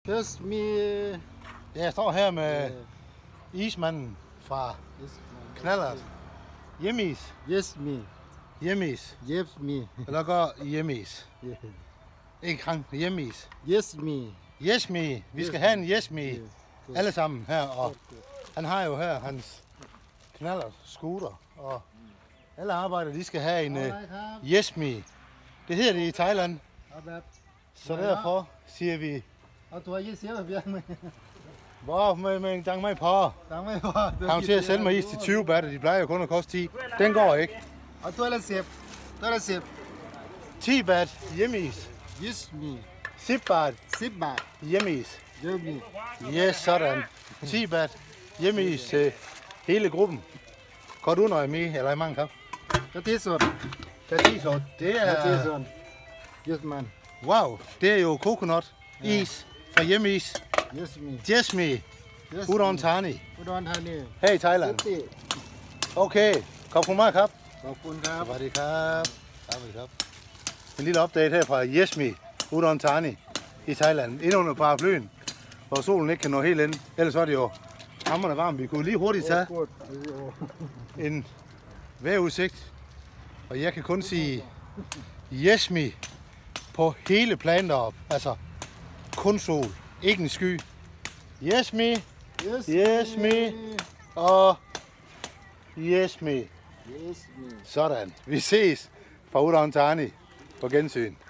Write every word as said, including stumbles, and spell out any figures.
Yes, me. Jeg står her med ismanden fra Knallert. Hjemmeis. Yes, me. Hjemmeis. Yes, me. Eller går hjemmeis. Yeah. Ikke krank, hjemmeis. Yes, me. Yes me. Vi skal have en yes me. Alle sammen her. Og han har jo her hans Knallert scooter. Og alle arbejdere, de skal have en uh, yes me. Det hedder det i Thailand. Så derfor siger vi, เอาตัวยี่สิบเบียร์ไหม hvor med, med en gang med på. ตังไม่พอ Han til at sælge mig is til tyve batter. De plejer jo kun at koste ti. Den går ikke. เอาตัวละสิบตัวละสิบ ti bat hjemmeis. yes me ti bat สิบบาท hjemmeis. yes me Yes, sådan. ti bat hjemmeis til hele gruppen. Godt du nøje med, eller i mange kap. กะทิสด Der er ti sort. Det กะทิส er... ด yes man Wow, det er jo coconut is fra hjemmeis. yes me Jesme, yes Udon Thani. อุดรธานี Her i Thailand. สิบ Okay, kom på mig, kap. ขอบคุณครับสวัสดีครับสวัสดีครับ En lille update her fra Jesme, Udon Thani i Thailand. Inde under paraplyen, hvor solen ikke kan nå helt ind. Ellers var det jo hamrende varmt. Vi kunne lige hurtigt tage en vejrudsigt. Og jeg kan kun sige Jesme på hele planen deroppe. Altså kun sol, ikke en sky. Jesme, yes Jesme og Jesme. yes me Sådan. Vi ses fra Udon Thani på gensyn.